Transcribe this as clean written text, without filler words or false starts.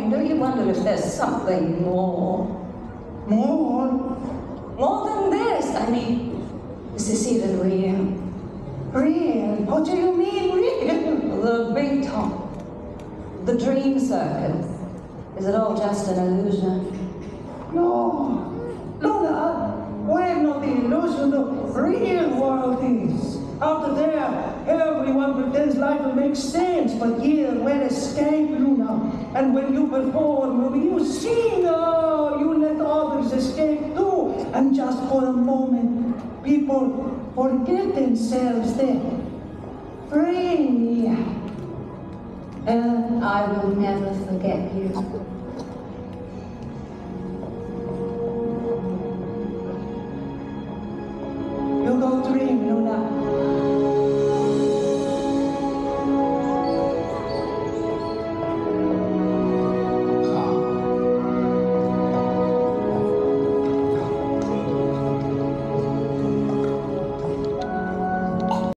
going, do you wonder if there's something more? More? More than this? I mean, is this even real? Real? What do you mean, real? The big top. The dream circus. Is it all just an illusion? No. Luna, we're not the illusion, the real world is. Out there, everyone pretends life will make sense, but here, we're escape, Luna. And when you perform, when you sing, oh, you let others escape too. And just for a moment, people forget themselves there. Free. And I will never forget you.